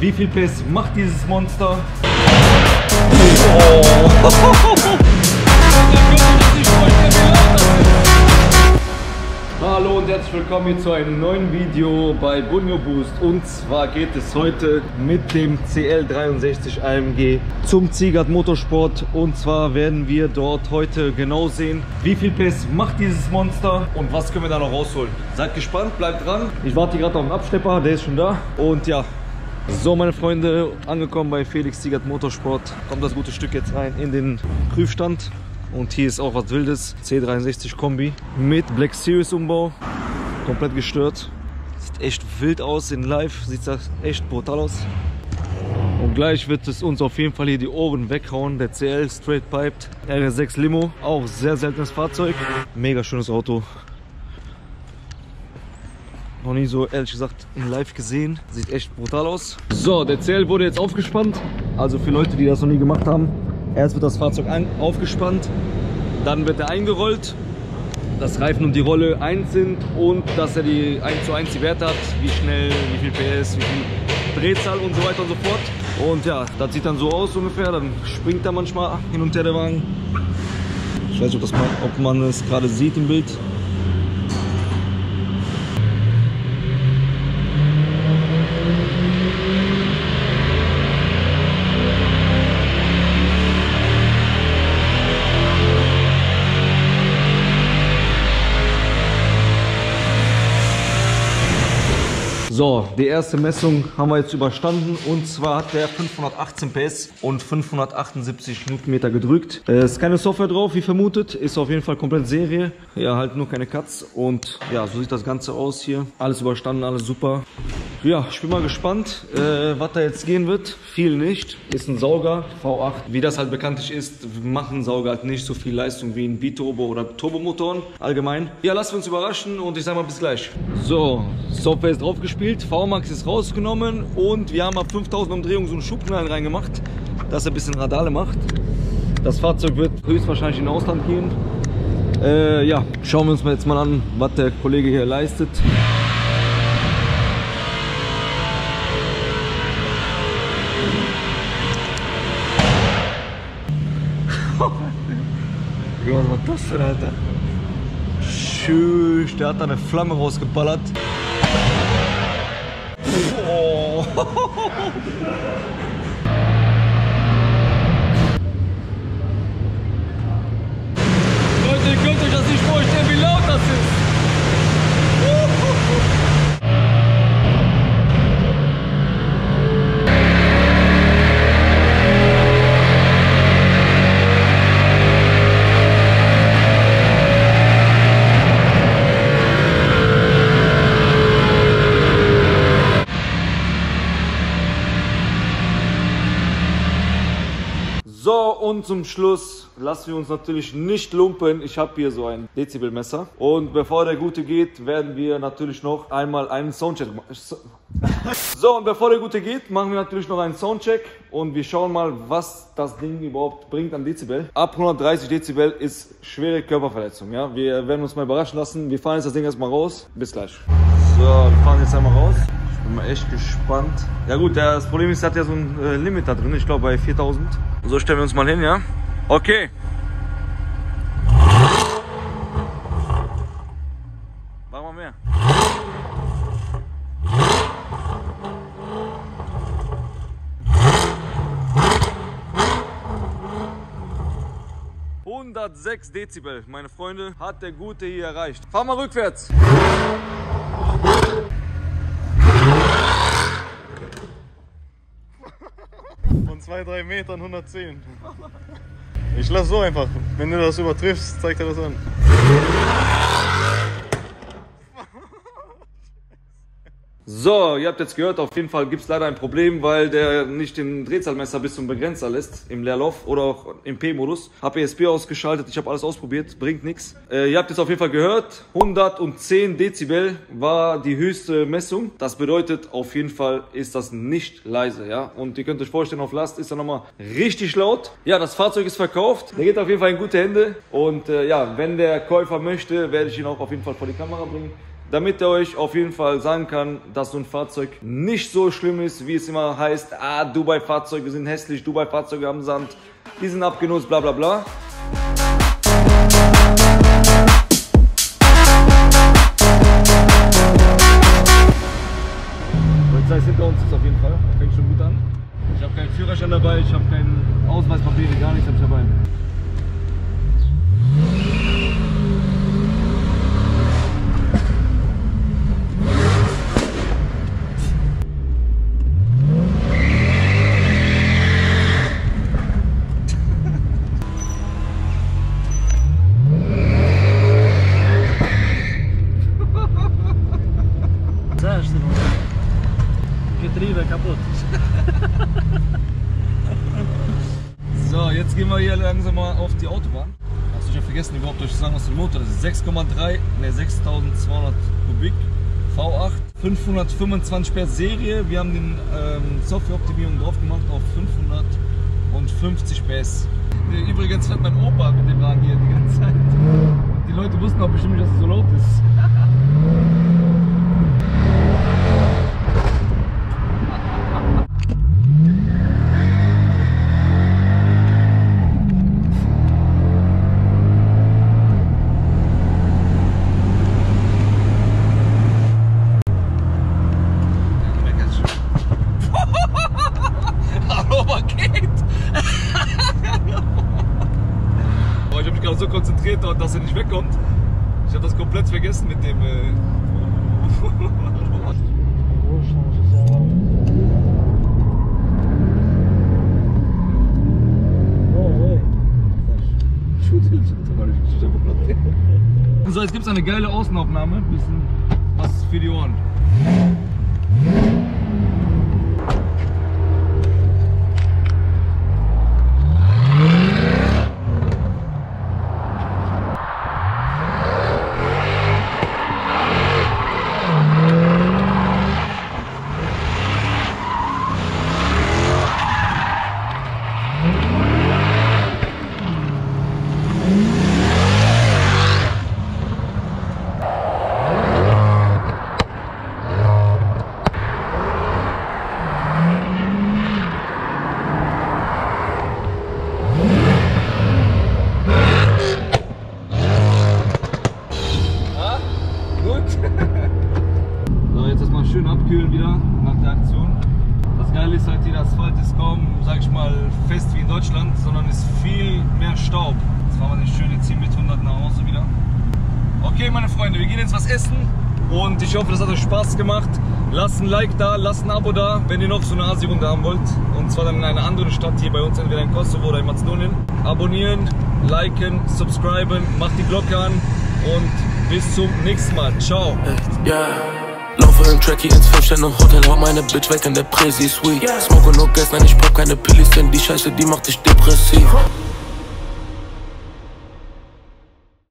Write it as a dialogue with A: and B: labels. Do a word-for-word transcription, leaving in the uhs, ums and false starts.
A: wie viel P S macht dieses Monster. Hallo und herzlich willkommen hier zu einem neuen Video bei Bunyo Boost. Und zwar geht es heute mit dem C L dreiundsechzig A M G zum Ziegert Motorsport. Und zwar werden wir dort heute genau sehen, wie viel P S macht dieses Monster und was können wir da noch rausholen. Seid gespannt, bleibt dran. Ich warte gerade auf den Abstepper, der ist schon da. Und ja, so meine Freunde, angekommen bei Felix Ziegert Motorsport. Kommt das gute Stück jetzt rein in den Prüfstand. Und hier ist auch was Wildes, C dreiundsechzig Kombi mit Black Series Umbau, komplett gestört. Sieht echt wild aus, in live sieht das echt brutal aus. Und gleich wird es uns auf jeden Fall hier die Ohren weghauen, der C L Straight Piped R S sechs Limo, auch sehr seltenes Fahrzeug. Mega schönes Auto. Noch nie so, ehrlich gesagt, in live gesehen, sieht echt brutal aus. So, der C L wurde jetzt aufgespannt, also für Leute, die das noch nie gemacht haben. Erst wird das Fahrzeug aufgespannt, dann wird er eingerollt, dass Reifen und die Rolle eins sind und dass er die eins zu eins die Werte hat, wie schnell, wie viel P S, wie viel Drehzahl und so weiter und so fort. Und ja, das sieht dann so aus ungefähr, dann springt er manchmal hin und her der Wagen. Ich weiß nicht, ob, das mal, ob man es gerade sieht im Bild. So, die erste Messung haben wir jetzt überstanden und zwar hat der fünfhundertachtzehn P S und fünfhundertachtundsiebzig Newtonmeter gedrückt. Es ist keine Software drauf, wie vermutet, ist auf jeden Fall komplett Serie. Ja, halt nur keine Cuts und ja, so sieht das Ganze aus hier. Alles überstanden, alles super. Ja, ich bin mal gespannt, äh, was da jetzt gehen wird. Viel nicht, ist ein Sauger, V acht. Wie das halt bekanntlich ist, machen Sauger halt nicht so viel Leistung wie ein Biturbo oder Turbomotoren allgemein. Ja, lassen wir uns überraschen und ich sag mal bis gleich. So, Software ist drauf gespielt, V Max ist rausgenommen und wir haben ab fünftausend Umdrehungen so einen Schubknall reingemacht, dass er ein bisschen Radale macht. Das Fahrzeug wird höchstwahrscheinlich in Ausland gehen. Äh, ja, schauen wir uns mal jetzt mal an, was der Kollege hier leistet. Was war das denn, Alter? Tschüss, der hat da eine Flamme rausgeballert. Oh. Leute, ihr könnt euch das nicht vorstellen, wie laut das ist. So, und zum Schluss lassen wir uns natürlich nicht lumpen. Ich habe hier so ein Dezibelmesser. Und bevor der Gute geht, werden wir natürlich noch einmal einen Soundcheck machen. So, und bevor der Gute geht, machen wir natürlich noch einen Soundcheck. Und wir schauen mal, was das Ding überhaupt bringt an Dezibel. Ab hundertdreißig Dezibel ist schwere Körperverletzung. Ja? Wir werden uns mal überraschen lassen. Wir fahren jetzt das Ding erstmal raus. Bis gleich. So, wir fahren jetzt einmal raus. Ich bin mal echt gespannt. Ja gut, das Problem ist, es hat ja so ein äh, Limit da drin. Ich glaube bei viertausend. So, stellen wir uns mal hin, ja? Okay. Machen wir mehr. hundertsechs Dezibel, meine Freunde, hat der Gute hier erreicht. Fahr mal rückwärts.
B: Von zwei, drei Metern hundertzehn. Ich lass so einfach. Wenn du das übertriffst, zeigt er das an.
A: So, ihr habt jetzt gehört, auf jeden Fall gibt es leider ein Problem, weil der nicht den Drehzahlmesser bis zum Begrenzer lässt, im Leerlauf oder auch im P-Modus. Hab E S P ausgeschaltet, ich habe alles ausprobiert, bringt nichts. Äh, ihr habt jetzt auf jeden Fall gehört, hundertzehn Dezibel war die höchste Messung. Das bedeutet, auf jeden Fall ist das nicht leise, ja. Und ihr könnt euch vorstellen, auf Last ist er nochmal richtig laut. Ja, das Fahrzeug ist verkauft, der geht auf jeden Fall in gute Hände. Und äh, ja, wenn der Käufer möchte, werde ich ihn auch auf jeden Fall vor die Kamera bringen. damit er euch auf jeden Fall sagen kann, dass so ein Fahrzeug nicht so schlimm ist, wie es immer heißt. Ah, Dubai-Fahrzeuge sind hässlich, Dubai-Fahrzeuge am Sand, die sind abgenutzt, bla bla bla. Polizei hinter uns ist auf jeden Fall, fängt schon gut an. Ich habe keinen Führerschein dabei, ich habe keinen Ausweispapiere, gar nichts habe ich dabei.
C: Getriebe kaputt.
A: So, jetzt gehen wir hier langsam mal auf die Autobahn. Hast du ja vergessen, überhaupt euch zu sagen, was für ein Motor das ist. sechs Komma drei, ne sechstausendzweihundert Kubik, V acht, fünfhundertfünfundzwanzig PS Serie. Wir haben den ähm, Softwareoptimierung drauf gemacht auf fünfhundertfünfzig PS. Übrigens fährt mein Opa mit dem Wagen hier die ganze Zeit. Die Leute wussten auch bestimmt nicht, dass es so laut ist. Ich habe mich gerade so konzentriert, dass er nicht wegkommt. Ich habe das komplett vergessen mit dem. Äh So, jetzt gibt es eine geile Außenaufnahme. Bisschen was für die Ohren. So, jetzt erstmal schön abkühlen wieder nach der Aktion. Das Geile ist halt, hier der Asphalt ist kaum, sag ich mal, fest wie in Deutschland, sondern ist viel mehr Staub. Jetzt fahren wir nicht schön jetzt hier mit hundert nach Hause wieder. Okay, meine Freunde, wir gehen jetzt was essen und ich hoffe, das hat euch Spaß gemacht. Lasst ein Like da, lasst ein Abo da, wenn ihr noch so eine Asi-Runde haben wollt. Und zwar dann in einer anderen Stadt hier bei uns, entweder in Kosovo oder in Mazedonien. Abonnieren, liken, subscriben, macht die Glocke an und bis zum nächsten Mal. Ciao.
D: Yeah. Laufe im Tracky ins fünf-Sterne-Hotel, hau meine Bitch weg in der Präsi-Suite. Smoke und no Gas, nein, ich brauch keine Pillis, denn die Scheiße, die macht dich depressiv.